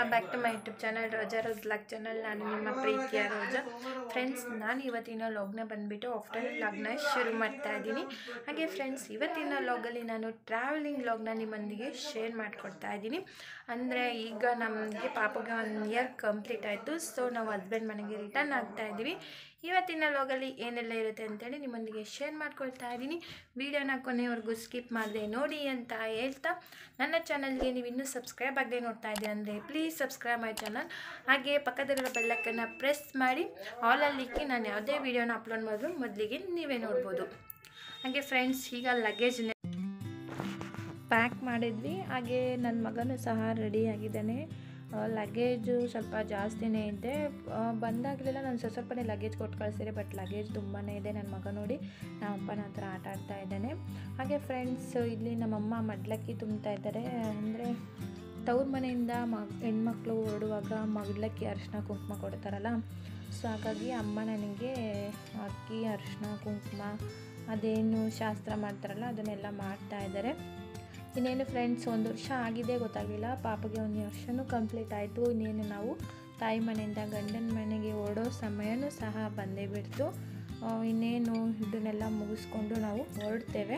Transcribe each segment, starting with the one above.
Welcome back to my YouTube channel Roja blog channel. ನಾನು ನಿಮ್ಮ ಪ್ರೀತಿಯ ರೋಜಾ. ಫ್ರೆಂಡ್ಸ್, ನಾನು ಇವತ್ತಿನ ಲಾಗ್ನ ಬಂದುಬಿಟ್ಟು ಆಫ್ಟರ್ ಲಾಗ್ನ ಶುರು ಮಾಡ್ತಾ ಇದ್ದೀನಿ. ಹಾಗೆ ಫ್ರೆಂಡ್ಸ್, ಇವತ್ತಿನ ಲಾಗಲ್ಲಿ ನಾನು ಟ್ರಾವೆಲಿಂಗ್ ಲಾಗ್ನ ನಿಮ್ಮೊಂದಿಗೆ ಶೇರ್ ಮಾಡಿಕೊಡ್ತಾ ಇದ್ದೀನಿ. ಅಂದರೆ ಈಗ ನಮಗೆ ಪಾಪಗೆ 1 ಇಯರ್ ಕಂಪ್ಲೀಟ್ ಆಯಿತು. ಸೊ ನಾವು ಹಸ್ಬೆಂಡ್ ಮನೆಗೆ ರಿಟರ್ನ್ ಆಗ್ತಾ ಇದ್ದೀವಿ. ಇವತ್ತಿನ ಲಾಗಲ್ಲಿ ಏನೆಲ್ಲ ಇರುತ್ತೆ ಅಂತೇಳಿ ನಿಮ್ಮೊಂದಿಗೆ ಶೇರ್ ಮಾಡ್ಕೊಳ್ತಾ ಇದ್ದೀನಿ. ವಿಡಿಯೋನ ಕೊನೆಯವರೆಗೂ ಸ್ಕಿಪ್ ಮಾಡದೆ ನೋಡಿ ಅಂತ ಹೇಳ್ತಾ, ನನ್ನ ಚಾನಲ್ಗೆ ನೀವು ಇನ್ನೂ ಸಬ್ಸ್ಕ್ರೈಬ್ ಆಗದೆ ನೋಡ್ತಾ ಇದ್ದೀರಿ ಅಂದರೆ ಪ್ಲೀಸ್ ಸಬ್ಸ್ಕ್ರೈಬ್ ಮೈ ಚಾನಲ್. ಹಾಗೆ ಪಕ್ಕದಲ್ಲಿರೋ ಬೆಲ್ಲೈಕನ್ನ ಪ್ರೆಸ್ ಮಾಡಿ ಆಲಲ್ಲಿಕ್ಕಿ ನಾನು ಯಾವುದೇ ವಿಡಿಯೋನ ಅಪ್ಲೋಡ್ ಮಾಡಿದ್ರು ಮೊದಲಿಗೆ ನೀವೇ ನೋಡ್ಬೋದು. ಹಾಗೆ ಫ್ರೆಂಡ್ಸ್, ಈಗ ಲಗೇಜ್ನ ಪ್ಯಾಕ್ ಮಾಡಿದ್ವಿ. ಹಾಗೆ ನನ್ನ ಮಗನೂ ಸಹ ರೆಡಿ ಆಗಿದ್ದಾನೆ. ಲಗೇಜು ಸ್ವಲ್ಪ ಜಾಸ್ತಿನೇ ಇದೆ. ಬಂದಾಗಲೆಲ್ಲ ನಾನು ಸ್ವಲ್ಪನೇ ಲಗೇಜ್ ಕೊಟ್ಟು ಕಳಿಸಿದೆ, ಬಟ್ ಲಗೇಜ್ ತುಂಬಾ ಇದೆ. ನನ್ನ ಮಗ ನೋಡಿ ನಮ್ಮ ಅಪ್ಪನ ಹತ್ರ ಆಟ ಆಡ್ತಾ ಇದ್ದಾನೆ. ಹಾಗೆ ಫ್ರೆಂಡ್ಸ್, ಇಲ್ಲಿ ನಮ್ಮಮ್ಮ ಮಡ್ಲಕ್ಕಿ ತುಂಬ್ತಾ ಇದ್ದಾರೆ. ಅಂದರೆ ತವ್ರ ಮನೆಯಿಂದ ಹೆಣ್ಮಕ್ಳು ಹೊರಡುವಾಗ ಮಡ್ಲಕ್ಕಿ ಅರಿಶಿನ ಕುಂಕುಮ ಕೊಡ್ತಾರಲ್ಲ, ಸೊ ಹಾಗಾಗಿ ಅಮ್ಮ ನನಗೆ ಅಕ್ಕಿ ಅರಿಶಿನ ಕುಂಕುಮ ಅದೇನು ಶಾಸ್ತ್ರ ಮಾಡ್ತಾರಲ್ಲ ಅದನ್ನೆಲ್ಲ ಮಾಡ್ತಾ ಇದ್ದಾರೆ. ಇನ್ನೇನು ಫ್ರೆಂಡ್ಸ್, 1 ವರ್ಷ ಆಗಿದೆ ಗೊತ್ತಾಗಲಿಲ್ಲ. ಪಾಪಗೆ 1 ವರ್ಷವೂ ಕಂಪ್ಲೀಟ್ ಆಯಿತು. ಇನ್ನೇನು ನಾವು ತಾಯಿ ಮನೆಯಿಂದ ಗಂಡನ ಮನೆಗೆ ಹೊರಡೋ ಸಮಯನೂ ಸಹ ಬಂದೇ ಬಿಡ್ತು. ಇನ್ನೇನು ಇದನ್ನೆಲ್ಲ ಮುಗಿಸ್ಕೊಂಡು ನಾವು ಹೊರಡ್ತೇವೆ.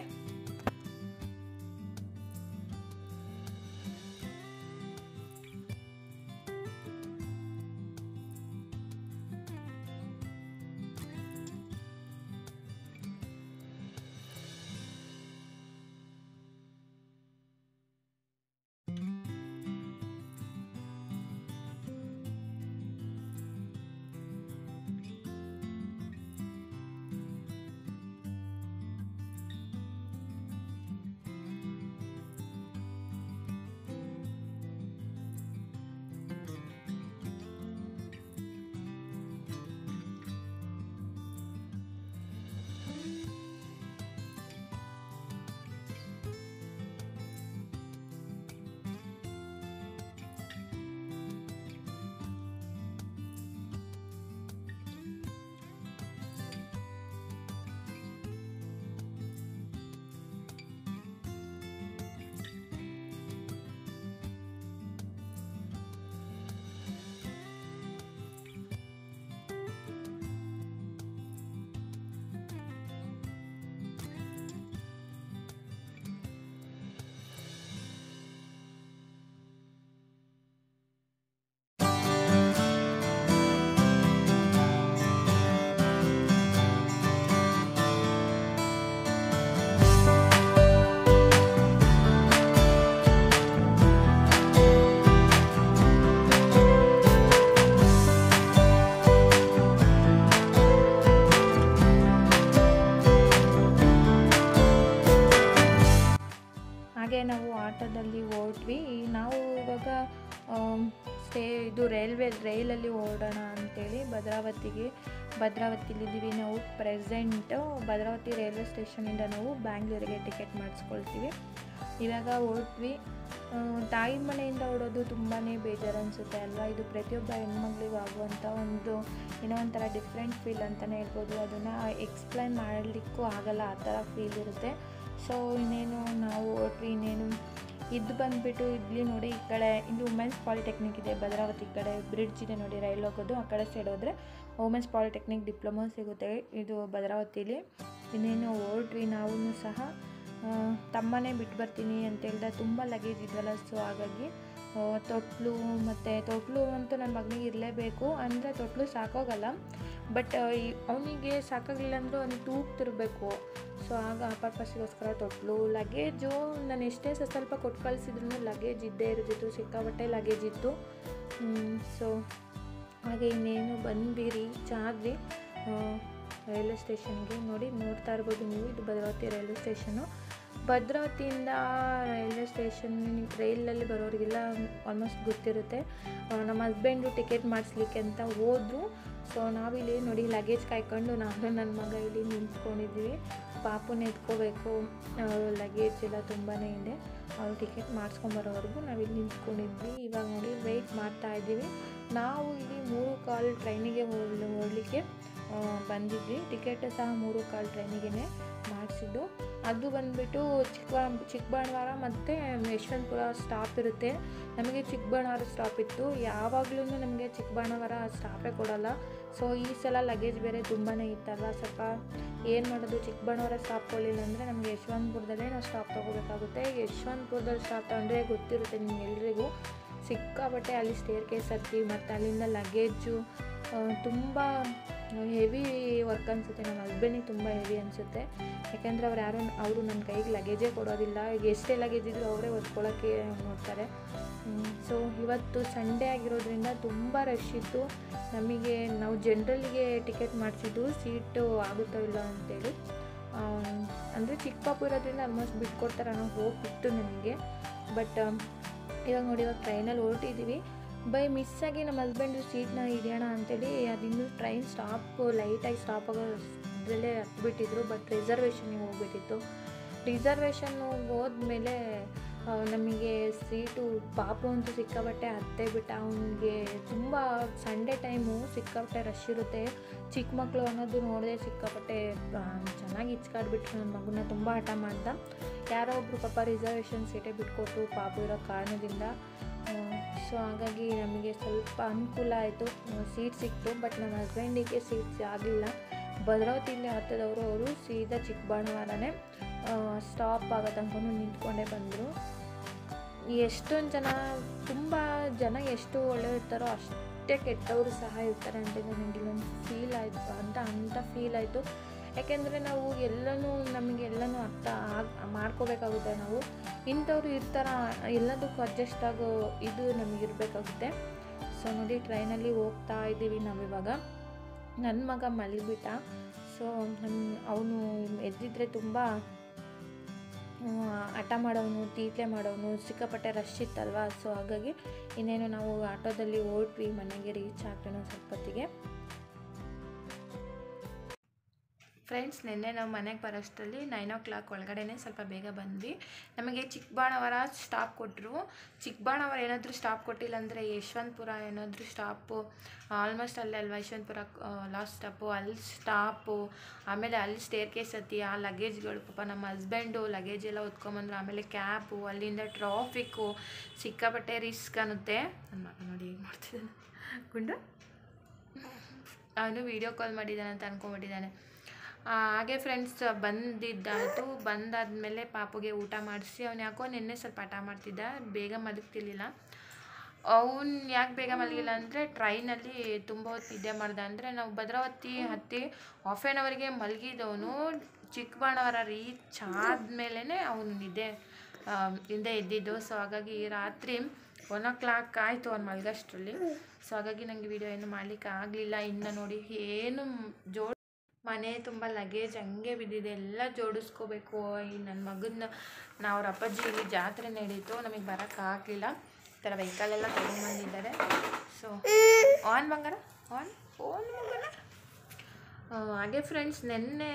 ಹಾಗೆ ನಾವು ಆಟೋದಲ್ಲಿ ಹೊರಟ್ವಿ. ನಾವು ಇವಾಗ ರೈಲಲ್ಲಿ ಓಡೋಣ ಅಂಥೇಳಿ ಭದ್ರಾವತಿಲಿದ್ದೀವಿ ನಾವು. ಪ್ರೆಸೆಂಟು ಭದ್ರಾವತಿ ರೈಲ್ವೆ ಸ್ಟೇಷನಿಂದ ನಾವು ಬ್ಯಾಂಗ್ಳೂರಿಗೆ ಟಿಕೆಟ್ ಮಾಡಿಸ್ಕೊಳ್ತೀವಿ. ಇವಾಗ ಹೊರಟ್ವಿ. ತಾಯಿ ಮನೆಯಿಂದ ಓಡೋದು ತುಂಬಾ ಬೇಜಾರು ಅನಿಸುತ್ತೆ ಅಲ್ವಾ. ಇದು ಪ್ರತಿಯೊಬ್ಬ ಹೆಣ್ಮಗಳಿಗೂ ಆಗುವಂಥ ಏನೋ ಒಂಥರ ಡಿಫ್ರೆಂಟ್ ಫೀಲ್ ಅಂತಲೇ ಹೇಳ್ಬೋದು. ಅದನ್ನು ಎಕ್ಸ್ಪ್ಲೈನ್ ಮಾಡಲಿಕ್ಕೂ ಆಗಲ್ಲ, ಆ ಥರ ಫೀಲ್ ಇರುತ್ತೆ. ಸೊ ಇನ್ನೇನು ನಾವು ಹೊರಟ್ವಿ. ಇನ್ನೇನು ಇದು ಬಂದುಬಿಟ್ಟು ಇಲ್ಲಿ ನೋಡಿ, ಈ ಕಡೆ ಇಲ್ಲಿ ವುಮೆನ್ಸ್ ಪಾಲಿಟೆಕ್ನಿಕ್ ಇದೆ. ಭದ್ರಾವತಿ ಕಡೆ ಬ್ರಿಡ್ಜ್ ಇದೆ ನೋಡಿ, ರೈಲ್ ಹೋಗೋದು. ಆ ಕಡೆ ಸೈಡ್ ಹೋದರೆ ವುಮೆನ್ಸ್ ಪಾಲಿಟೆಕ್ನಿಕ್ ಡಿಪ್ಲೊಮಾ ಸಿಗುತ್ತೆ, ಇದು ಭದ್ರಾವತಿಲಿ. ಇನ್ನೇನು ಹೊರಟ್ವಿ. ನಾವು ಸಹ ತಮ್ಮನೇ ಬಿಟ್ಟು ಬರ್ತೀನಿ ಅಂತ ಹೇಳಿದ್ರೆ ತುಂಬ ಲಗೇಜ್ ಇದ್ವಲ್ಲ, ಸೊ ಹಾಗಾಗಿ ತೊಟ್ಲು ಅಂತೂ ನನ್ನ ಮಗನಿಗೆ ಇರಲೇಬೇಕು. ಅಂದರೆ ತೊಟ್ಲು ಸಾಕೋಗಲ್ಲ, ಬಟ್ ಅವನಿಗೆ ಸಾಕಾಗಲಿಲ್ಲ ಅಂದರೂ ಅವ್ನಿಗೆ ತೂಗ್ತಿರ್ಬೇಕು. ಸೊ ಆಗ ಆ ಪರ್ಪಸ್ಸಿಗೋಸ್ಕರ ತೊಟ್ಲು. ಲಗೇಜು ನಾನು ಎಷ್ಟೇ ಸ್ವಲ್ಪ ಕೊಟ್ಟು ಕಳಿಸಿದ್ರು ಲಗೇಜ್ ಇದ್ದೇ ಇರ್ತಿತ್ತು, ಸಿಕ್ಕಾಪಟ್ಟೆ ಲಗೇಜ್ ಇತ್ತು. ಸೊ ಹಾಗೆ ಇನ್ನೇನು ಬಂದ್ವಿ, ರೀಚ್ ಆದ್ವಿ ರೈಲ್ವೆ ಸ್ಟೇಷನ್ಗೆ. ನೋಡ್ತಾ ಇರ್ಬೋದು ನೀವು, ಇದು ಭದ್ರಾವತಿ ರೈಲ್ವೆ ಸ್ಟೇಷನ್ನು. ಭದ್ರಾವತಿಯಿಂದ ರೈಲ್ವೆ ಸ್ಟೇಷನ್ ರೈಲಲ್ಲಿ ಬರೋರಿಗೆಲ್ಲ ಆಲ್ಮೋಸ್ಟ್ ಗೊತ್ತಿರುತ್ತೆ. ನಮ್ಮ ಹಸ್ಬೆಂಡು ಟಿಕೆಟ್ ಮಾಡಿಸ್ಲಿಕ್ಕೆ ಅಂತ ಹೋದರು. ಸೊ ನಾವಿಲ್ಲಿ ನೋಡಿ ಲಗೇಜ್ ಕಾಯ್ಕೊಂಡು ನಾನು ನನ್ನ ಮಗ ಇಲ್ಲಿ ನಿಂತ್ಕೊಂಡಿದ್ವಿ. ಪಾಪುನ ಎತ್ಕೋಬೇಕು, ಲಗೇಜ್ ಎಲ್ಲ ತುಂಬಾ ಇದೆ. ಅವ್ರು ಟಿಕೆಟ್ ಮಾಡಿಸ್ಕೊಂಬರೋವರೆಗೂ ನಾವಿಲ್ಲಿ ನಿಂತ್ಕೊಂಡಿದ್ವಿ. ಇವಾಗ ನೋಡಿ ವೆಯ್ಟ್ ಮಾಡ್ತಾ ಇದ್ದೀವಿ. ನಾವು ಇಲ್ಲಿ 3:15 ಟ್ರೈನಿಗೆ ಹೋಗಲಿಕ್ಕೆ ಬಂದಿದ್ವಿ. ಟಿಕೆಟ್ ಸಹ 3:15 ಟ್ರೈನಿಗೆ ಮಾಡಿಸಿದ್ದು. ಅದು ಬಂದುಬಿಟ್ಟು ಚಿಕ್ಕಬಳ್ಳಾಪುರ ಮತ್ತು ಯಶವಂತಪುರ ಸ್ಟಾಪ್ ಇರುತ್ತೆ. ನಮಗೆ ಚಿಕ್ಕಬಳ್ಳಾಪುರ ಸ್ಟಾಪ್ ಇತ್ತು, ಯಾವಾಗಲೂ ನಮಗೆ ಚಿಕ್ಕಬಳ್ಳಾಪುರ ಸ್ಟಾಪೇ ಕೊಡೋಲ್ಲ. ಸೊ ಈ ಸಲ ಲಗೇಜ್ ಬೇರೆ ತುಂಬಾ ಇತ್ತಲ್ಲ, ಸ್ವಲ್ಪ ಏನು ಮಾಡೋದು, ಚಿಕ್ಕಬಳ್ಳಾಪುರ ಸ್ಟಾಪ್ ಕೊಡಲಿಲ್ಲ ಅಂದರೆ ನಮಗೆ ಯಶವಂತಪುರದಲ್ಲೇ ನಾವು ಸ್ಟಾಪ್ ತೊಗೋಬೇಕಾಗುತ್ತೆ. ಯಶವಂತಪುರದಲ್ಲಿ ಸ್ಟಾಪ್ ತೊಗೊಂಡ್ರೆ ಗೊತ್ತಿರುತ್ತೆ ನಿಮ್ಗೆಲ್ರಿಗೂ, ಸಿಕ್ಕಾಬಟ್ಟೆ ಅಲ್ಲಿ ಸ್ಟೇರ್ ಕೇಸ್ ಹತ್ತಿ ಮತ್ತು ಅಲ್ಲಿಂದ ಲಗೇಜು ತುಂಬ ಹೆವಿ ವರ್ಕ್ ಅನಿಸುತ್ತೆ. ನಮ್ಮ ಹಸ್ಬೆಂಡಿಗೆ ತುಂಬ ಹೆವಿ ಅನಿಸುತ್ತೆ, ಯಾಕೆಂದರೆ ಅವರು ನನ್ನ ಕೈಗೆ ಲಗೇಜೇ ಕೊಡೋದಿಲ್ಲ. ಎಷ್ಟೇ ಲಗೇಜ್ ಇದ್ದರೂ ಅವರೇ ಹೊತ್ಕೊಳ್ಳೋಕ್ಕೆ ನೋಡ್ತಾರೆ. ಸೊ ಇವತ್ತು ಸಂಡೇ ಆಗಿರೋದ್ರಿಂದ ತುಂಬ ರಶ್ ಇತ್ತು. ನಮಗೆ ನಾವು ಜನರಲ್ಲಿಗೆ ಟಿಕೆಟ್ ಮಾಡಿಸಿದ್ದು, ಸೀಟು ಆಗುತ್ತೋ ಇಲ್ಲ ಅಂತೇಳಿ. ಅಂದರೆ ಚಿಕ್ಕ ಪಾಪು ಇರೋದ್ರಿಂದ ಆಲ್ಮೋಸ್ಟ್ ಬಿಟ್ಕೊಡ್ತಾರೆ ಅನ್ನೋ ಹೋಪ್ ಇತ್ತು ನನಗೆ. ಬಟ್ ಇವಾಗ ನೋಡಿ, ಇವಾಗ ಟ್ರೈನಲ್ಲಿ ಹೊರಟಿದ್ದೀವಿ. ಬೈ ಮಿಸ್ಸಾಗಿ ನಮ್ಮ ಹಸ್ಬೆಂಡು ಸೀಟ್ನ ಹಿಡಿಯೋಣ ಅಂತೇಳಿ ಅದಿನ್ನೂ ಟ್ರೈನ್ ಲೈಟಾಗಿ ಸ್ಟಾಪ್ ಆಗೋ ಇದರಲ್ಲೇ ಹತ್ಬಿಟ್ಟಿದ್ರು. ಬಟ್ ರಿಸರ್ವೇಷನ್ಗೆ ಹೋಗ್ಬಿಟ್ಟಿತ್ತು. ರಿಸರ್ವೇಷನ್ನು ಹೋದ್ಮೇಲೆ ನಮಗೆ ಸೀಟು ಪಾಪು ಅಂತೂ ಸಿಕ್ಕಾಬಟ್ಟೆ ಹತ್ತೇ ಬಿಟ್ಟ. ಅವನಿಗೆ ತುಂಬ ಸಂಡೇ ಟೈಮು ಸಿಕ್ಕಾಬಟ್ಟೆ ರಶ್ ಇರುತ್ತೆ. ಚಿಕ್ಕ ಮಕ್ಕಳು ಅನ್ನೋದು ನೋಡಿದೆ ಸಿಕ್ಕಾಬಟ್ಟೆ ಚೆನ್ನಾಗಿ ಇಚ್ಕಾಡ್ಬಿಟ್ರು. ನನ್ನ ಮಗುನ ತುಂಬ ಹಠ ಮಾಡ್ದ. ಯಾರೋ ಒಬ್ಬರು ಪಾಪ ರಿಸರ್ವೇಷನ್ ಸೀಟೇ ಬಿಟ್ಕೊಟ್ರು ಪಾಪು ಇರೋ ಕಾರಣದಿಂದ. ಸೊ ಹಾಗಾಗಿ ನಮಗೆ ಸ್ವಲ್ಪ ಅನುಕೂಲ ಆಯಿತು, ಸೀಟ್ ಸಿಕ್ತು. ಬಟ್ ನಮ್ಮ ಹಸ್ಬೆಂಡಿಗೆ ಸೀಟ್ಸ್ ಆಗಲಿಲ್ಲ. ಭದ್ರಾವತಿಯಲ್ಲಿ ಹತ್ತದವರು ಅವರು ಸೀದಾ ಚಿಕ್ಕಬಳ್ಳಾಪುರನೇ ಸ್ಟಾಪ್ ಆಗೋ ತನಕ ನಿಂತ್ಕೊಂಡೇ ಬಂದರು. ಎಷ್ಟೊಂದು ತುಂಬ ಜನ ಎಷ್ಟು ಒಳ್ಳೆಯವ್ರು ಇರ್ತಾರೋ ಅಷ್ಟೇ ಕೆಟ್ಟವರು ಸಹ ಇರ್ತಾರೆ ಅಂತ ನನಗಿಲ್ಲೊಂದು ಫೀಲ್ ಆಯಿತು ಅಂತ ಫೀಲ್ ಆಯಿತು. ಯಾಕೆಂದರೆ ನಾವು ನಮಗೆಲ್ಲನೂ ಅರ್ಥ ಮಾಡ್ಕೋಬೇಕಾಗುತ್ತೆ. ನಾವು ಇಂಥವ್ರು ಇರ್ತಾರ, ಎಲ್ಲದಕ್ಕೂ ಅಡ್ಜಸ್ಟ್ ಆಗೋ ಇದು ನಮಗಿರಬೇಕಾಗುತ್ತೆ. ಸೊ ನೋಡಿ, ಟ್ರೈನಲ್ಲಿ ಹೋಗ್ತಾ ಇದ್ದೀವಿ ನಾವಿವಾಗ. ನನ್ನ ಮಗ ಮಲಗಿಬಿಟ್ಟ. ಸೊ ಅವನು ಎದ್ದಿದ್ರೆ ತುಂಬ ಹಠ ಮಾಡೋನು, ತೀಟ್ಲೆ ಮಾಡೋನು, ಸಿಕ್ಕಾಪಟ್ಟೆ ರಶ್ ಇತ್ತಲ್ವ. ಸೊ ಹಾಗಾಗಿ ಇನ್ನೇನು ನಾವು ಆಟೋದಲ್ಲಿ ಹೊರಟ್ವಿ, ಮನೆಗೆ ರೀಚ್ ಆಗ್ತೇನೋ ಸ್ವಲ್ಪ ಹೊತ್ತಿಗೆ. ಫ್ರೆಂಡ್ಸ್, ನಿನ್ನೆ ನಾವು ಮನೆಗೆ ಬರೋಷ್ಟರಲ್ಲಿ 9 o'clock ಒಳಗಡೆ ಸ್ವಲ್ಪ ಬೇಗ ಬಂದ್ವಿ. ನಮಗೆ ಚಿಕ್ಕಬಳ್ಳಾಪುರ ಸ್ಟಾಪ್ ಕೊಟ್ಟರು. ಚಿಕ್ಕಬಳ್ಳಾಪುರ ಏನಾದರೂ ಸ್ಟಾಪ್ ಕೊಟ್ಟಿಲ್ಲ ಅಂದರೆ ಯಶವಂತಪುರ ಏನಾದರೂ ಸ್ಟಾಪು, ಆಲ್ಮೋಸ್ಟ್ ಅಲ್ಲೇ ಅಲ್ವಾ ಯಶವಂತಪುರ ಲಾಸ್ಟ್ ಸ್ಟಾಪು, ಅಲ್ಲಿ ಸ್ಟಾಪು. ಆಮೇಲೆ ಅಲ್ಲಿ ಸ್ಟೇರ್ ಕೇಸ್ ಹತ್ತಿ ಆ ಲಗೇಜ್ಗಳು, ಪಾಪ ನಮ್ಮ ಹಸ್ಬೆಂಡು ಲಗೇಜ್ ಎಲ್ಲ ಹೊತ್ಕೊಂಬಂದ್ರು. ಆಮೇಲೆ ಕ್ಯಾಬು, ಅಲ್ಲಿಂದ ಟ್ರಾಫಿಕ್ಕು, ಸಿಕ್ಕಾಪಟ್ಟೆ ರಿಸ್ಕ್ ಅನ್ನುತ್ತೆ. ನನ್ನ ಮಗ ನೋಡಿ ಹೇಗೆ ಮಾಡ್ತಿದ್ದಾನೆ ಗುಂಡು. ಅವನು ವೀಡಿಯೋ ಕಾಲ್ ಮಾಡಿದ್ದಾನೆ ಅಂತ ಅಂದ್ಕೊಂಡ್ಬಿಟ್ಟಿದ್ದಾನೆ. ಹಾಗೆ ಫ್ರೆಂಡ್ಸ್, ಬಂದಿದ್ದಾಯಿತು. ಬಂದಾದಮೇಲೆ ಪಾಪುಗೆ ಊಟ ಮಾಡಿಸಿ, ಅವ್ನು ಯಾಕೋ ನಿನ್ನೆ ಸ್ವಲ್ಪ ಹಠ ಮಾಡ್ತಿದ್ದ, ಬೇಗ ಮಲಗ್ತಿರ್ಲಿಲ್ಲ. ಅವ್ನು ಯಾಕೆ ಬೇಗ ಮಲಗಿಲ್ಲ ಅಂದರೆ ಟ್ರೈನಲ್ಲಿ ತುಂಬ ಹೊತ್ತು ನಿದ್ದೆ ಮಾಡ್ದೆ. ಅಂದರೆ ನಾವು ಭದ್ರಾವತಿ ಹತ್ತಿ ಹಾಫ್ ಆ್ಯನ್ ಅವರ್ಗೆ ಮಲಗಿದವನು ಚಿಕ್ಕಬಳ್ಳಾಪುರ ರೀಚ್ ಆದಮೇಲೆ ಅವನು ಹಿಂದೆ ಎದ್ದಿದ್ದು. ಸೊ ಹಾಗಾಗಿ ರಾತ್ರಿ 1 o'clock ಆಯಿತು ಅವ್ನು ಮಲಗೋಷ್ಟರಲ್ಲಿ. ಸೊ ಹಾಗಾಗಿ ನನಗೆ ವೀಡಿಯೋ ಏನು ಮಾಡಲಿಕ್ಕೆ ಆಗಲಿಲ್ಲ. ಇನ್ನು ನೋಡಿ, ಏನು ಮನೆ ತುಂಬ ಲಗೇಜ್ ಹಂಗೆ ಬಿದ್ದಿದೆ, ಎಲ್ಲ ಜೋಡಿಸ್ಕೋಬೇಕು. ಈ ನನ್ನ ಮಗನ ಅವ್ರ ಅಪ್ಪಾಜಿ ಇಲ್ಲಿ ಜಾತ್ರೆ ನಡೀತು, ನಮಗೆ ಬರೋಕ್ಕಾಗಲಿಲ್ಲ. ಈ ಥರ ವೆಹಿಕಲೆಲ್ಲ ತೊಗೊಂಬಂದಿದ್ದಾರೆ. ಸೊ ಆನ್ ಬಂಗಾರ ಆನ್ ಮಗನ. ಹಾಗೆ ಫ್ರೆಂಡ್ಸ್, ನಿನ್ನೆ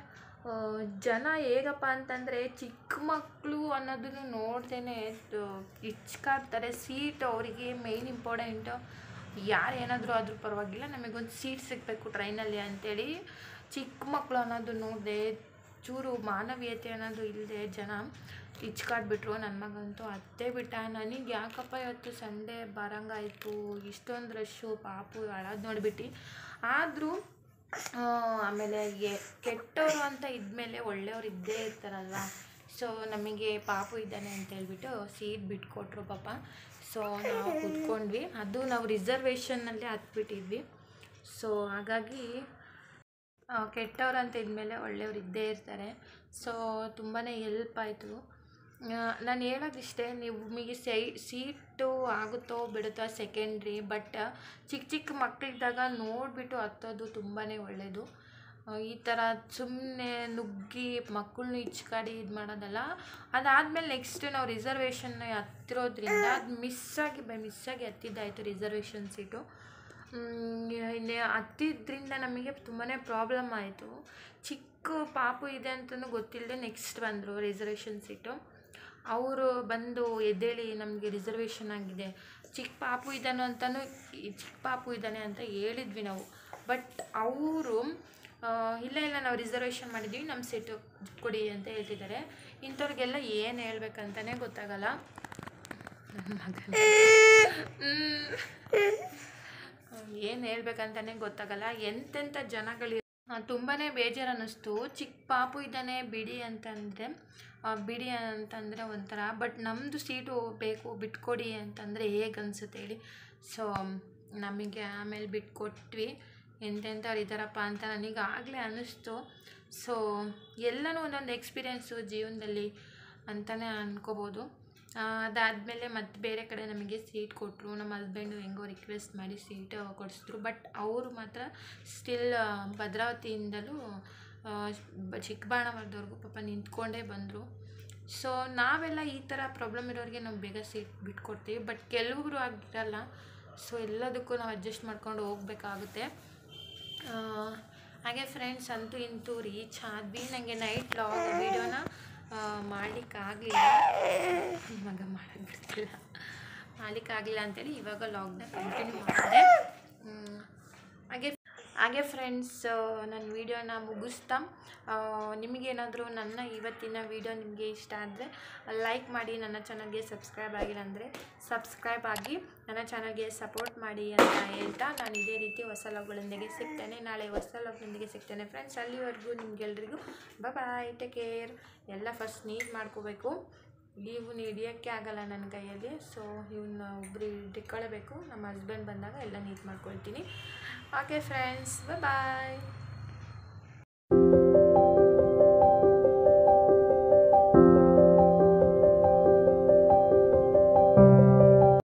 ಜನ ಹೇಗಪ್ಪ ಅಂತಂದರೆ ಚಿಕ್ಕ ಮಕ್ಕಳು ಅನ್ನೋದನ್ನು ನೋಡ್ದೇನೆ ಇಚ್ಕಾಡ್ತಾರೆ. ಸೀಟ್ ಅವರಿಗೆ ಮೇಯ್ನ್ ಇಂಪಾರ್ಟೆಂಟು. ಯಾರು ಏನಾದರೂ ಆದರೂ ಪರವಾಗಿಲ್ಲ, ನಮಗೊಂದು ಸೀಟ್ ಸಿಗಬೇಕು ಟ್ರೈನಲ್ಲಿ ಅಂತೇಳಿ ಚಿಕ್ಕ ಮಕ್ಕಳು ಅನ್ನೋದು ನೋಡಿದೆ, ಚೂರು ಮಾನವೀಯತೆ ಅನ್ನೋದು ಇಲ್ಲದೆ ಜನ ಇಚ್ಕಾಡ್ಬಿಟ್ರು. ನನ್ನ ಮಗಂತೂ ಅತ್ತೇ ಬಿಟ್ಟ. ನನಗೆ ಯಾಕಪ್ಪ ಇವತ್ತು ಸಂಡೇ ಬರಂಗಾಯಿತು, ಇಷ್ಟೊಂದು ರಶ್ಶು, ಪಾಪು ಅಳೋದು ನೋಡಿಬಿಟ್ಟು. ಆದರೂ ಆಮೇಲೆ ಕೆಟ್ಟವರು ಅಂತ ಇದ್ಮೇಲೆ ಒಳ್ಳೆಯವ್ರು ಇದ್ದೇ ಇರ್ತಾರಲ್ವ. ಸೊ ನಮಗೆ ಪಾಪು ಇದ್ದಾನೆ ಅಂತ ಹೇಳ್ಬಿಟ್ಟು ಸೀಟ್ ಬಿಟ್ಕೊಟ್ರು ಪಾಪ. ಸೊ ನಾವು ಕೂತ್ಕೊಂಡ್ವಿ, ಅದು ನಾವು ರಿಸರ್ವೇಷನ್ನಲ್ಲೇ ಹತ್ಬಿಟ್ಟಿದ್ವಿ. ಸೊ ಹಾಗಾಗಿ ಕೆಟ್ಟವ್ರು ಅಂತ ಇದ್ಮೇಲೆ ಒಳ್ಳೆಯವ್ರು ಇದ್ದೇ ಇರ್ತಾರೆ. ಸೊ ತುಂಬಾ ಹೆಲ್ಪ್ ಆಯಿತು. ನಾನು ಹೇಳೋದಿಷ್ಟೇ, ನಿಮಗೆ ಸೀಟು ಆಗುತ್ತೋ ಬಿಡುತ್ತೋ ಸೆಕೆಂಡ್ರಿ. ಬಟ್ ಚಿಕ್ಕ ಮಕ್ಕಳಿದ್ದಾಗ ನೋಡಿಬಿಟ್ಟು ಹತ್ತೋದು ತುಂಬಾ ಒಳ್ಳೆಯದು. ಈ ಥರ ಸುಮ್ಮನೆ ನುಗ್ಗಿ ಮಕ್ಕಳನ್ನ ಇಚ್ಕಾಡಿ ಇದು ಮಾಡೋದಲ್ಲ. ಅದಾದಮೇಲೆ ನೆಕ್ಸ್ಟ್ ನಾವು ರಿಸರ್ವೇಷನ್ ಹತ್ತಿರೋದ್ರಿಂದ ಅದು ಮಿಸ್ಸಾಗಿ ಹತ್ತಿದ್ದಾಯಿತು ರಿಸರ್ವೇಷನ್ ಸೀಟು. ಇನ್ನು ಹತ್ತಿದ್ರಿಂದ ನಮಗೆ ತುಂಬಾ ಪ್ರಾಬ್ಲಮ್ ಆಯಿತು. ಚಿಕ್ಕ ಪಾಪು ಇದೆ ಅಂತಲೂ ಗೊತ್ತಿಲ್ಲದೆ ನೆಕ್ಸ್ಟ್ ಬಂದರು ರಿಸರ್ವೇಷನ್ ಸೀಟು. ಅವರು ಬಂದು ಎದ್ದೇಳಿ ನಮಗೆ ರಿಸರ್ವೇಷನ್ ಆಗಿದೆ, ಚಿಕ್ಕ ಪಾಪು ಇದ್ದಾನೆ ಅಂತಲೂ ಚಿಕ್ಕ ಪಾಪು ಇದ್ದಾನೆ ಅಂತ ಹೇಳಿದ್ವಿ ನಾವು. ಬಟ್ ಅವರು ಇಲ್ಲ ನಾವು ರಿಸರ್ವೇಷನ್ ಮಾಡಿದ್ವಿ, ನಮ್ಮ ಸೀಟು ಕೊಡಿ ಅಂತ ಹೇಳ್ತಿದ್ದಾರೆ. ಇಂಥವ್ರಿಗೆಲ್ಲ ಏನು ಹೇಳ್ಬೇಕಂತಲೇ ಗೊತ್ತಾಗಲ್ಲ. ನನ್ನ ಮಗನ ಏನು ಹೇಳ್ಬೇಕಂತಲೇ ಗೊತ್ತಾಗಲ್ಲ. ಎಂತೆಂಥ ಜನಗಳು ತುಂಬಾ ಬೇಜಾರು ಅನ್ನಿಸ್ತು. ಚಿಕ್ಕ ಪಾಪು ಇದ್ದಾನೆ ಬಿಡಿ ಅಂತಂದರೆ ಒಂಥರ, ಬಟ್ ನಮ್ಮದು ಸೀಟು ಬೇಕು ಬಿಟ್ಕೊಡಿ ಅಂತಂದರೆ ಹೇಗೆ ಅನಿಸುತ್ತೆ ಹೇಳಿ. ಸೊ ನಮಗೆ ಆಮೇಲೆ ಬಿಟ್ಕೊಟ್ವಿ. ಎಂತೆಂಥವ್ರು ಇದ್ದಾರಪ್ಪ ಅಂತ ನನಗೆ ಆಗಲೇ ಅನ್ನಿಸ್ತು. ಸೊ ಎಲ್ಲನೂ ಒಂದೊಂದು ಎಕ್ಸ್ಪೀರಿಯೆನ್ಸು ಜೀವನದಲ್ಲಿ ಅಂತಲೇ ಅಂದ್ಕೋಬೋದು. ಅದಾದಮೇಲೆ ಮತ್ತೆ ಬೇರೆ ಕಡೆ ನಮಗೆ ಸೀಟ್ ಕೊಟ್ಟರು. ನಮ್ಮ ಹಸ್ಬೆಂಡು ಹೆಂಗೋ ರಿಕ್ವೆಸ್ಟ್ ಮಾಡಿ ಸೀಟ್ ಕೊಡಿಸಿದ್ರು. ಬಟ್ ಅವರು ಮಾತ್ರ ಸ್ಟಿಲ್ ಭದ್ರಾವತಿಯಿಂದಲೂ ಚಿಕ್ಕಬಾಣವರದವರೆಗೂ ಪಾಪ ನಿಂತ್ಕೊಂಡೇ ಬಂದರು. ಸೊ ನಾವೆಲ್ಲ ಈ ಥರ ಪ್ರಾಬ್ಲಮ್ ಇರೋರಿಗೆ ನಾವು ಬೇಗ ಸೀಟ್ ಬಿಟ್ಕೊಡ್ತೀವಿ. ಬಟ್ ಕೆಲವರು ಆಗಿರಲ್ಲ. ಸೊ ಎಲ್ಲದಕ್ಕೂ ನಾವು ಅಡ್ಜಸ್ಟ್ ಮಾಡ್ಕೊಂಡು ಹೋಗ್ಬೇಕಾಗುತ್ತೆ. ಹಾಗೆ ಫ್ರೆಂಡ್ಸ್, ಅಂತೂ ಇಂತೂ ರೀಚ್ ಆದ್ವಿ. ನನಗೆ ನೈಟ್ ಲಾಗ್ ವೀಡಿಯೋನ ಮಾಡಲಿಕ್ಕಾಗಲಿಲ್ಲ, ಇವಾಗ ಮಾಡಲಿಕ್ಕಾಗಲಿಲ್ಲ ಅಂತೇಳಿ ಇವಾಗ ಲಾಗ್ನ ಕಂಟಿನ್ಯೂ ಮಾಡಿದೆ. ಹಾಗೆ ಫ್ರೆಂಡ್ಸ್, ನನ್ನ ವೀಡಿಯೋನ ಮುಗಿಸ್ತಾ ನಿಮಗೇನಾದರೂ ನನ್ನ ಇವತ್ತಿನ ವೀಡಿಯೋ ನಿಮಗೆ ಇಷ್ಟ ಆದರೆ ಲೈಕ್ ಮಾಡಿ, ನನ್ನ ಚಾನಲ್ಗೆ ಸಬ್ಸ್ಕ್ರೈಬ್ ಆಗಿಲ್ಲ ಅಂದರೆ ಸಬ್ಸ್ಕ್ರೈಬ್ ಆಗಿ ನನ್ನ ಚಾನಲ್ಗೆ ಸಪೋರ್ಟ್ ಮಾಡಿ ಅಂತ ಹೇಳ್ತಾ, ನಾನು ಇದೇ ರೀತಿ ಹೊಸ ಲಾಗ್ಗಳೊಂದಿಗೆ ಸಿಗ್ತೇನೆ. ನಾಳೆ ಹೊಸ ಲಾಗ್ನೊಂದಿಗೆ ಸಿಗ್ತೇನೆ ಫ್ರೆಂಡ್ಸ್. ಅಲ್ಲಿವರೆಗೂ ನಿಮಗೆಲ್ರಿಗೂ ಬಾಯ್, ಟೇಕ್ ಕೇರ್. ಎಲ್ಲ ಫಸ್ಟ್ ನೀಟ್ ಮಾಡ್ಕೋಬೇಕು. ಇವನು ಹಿಡಿಯೋಕ್ಕೆ ಆಗಲ್ಲ ನನ್ನ ಕೈಯಲ್ಲಿ. ಸೊ ಇವನ್ನ ಒಬ್ಬರು ಹಿಡ್ಕೊಳ್ಳಬೇಕು. ನಮ್ಮ ಹಸ್ಬೆಂಡ್ ಬಂದಾಗ ಎಲ್ಲ ನೀಟ್ ಮಾಡ್ಕೊಳ್ತೀನಿ. ಓಕೆ ಫ್ರೆಂಡ್ಸ್, ಬಾಯ್.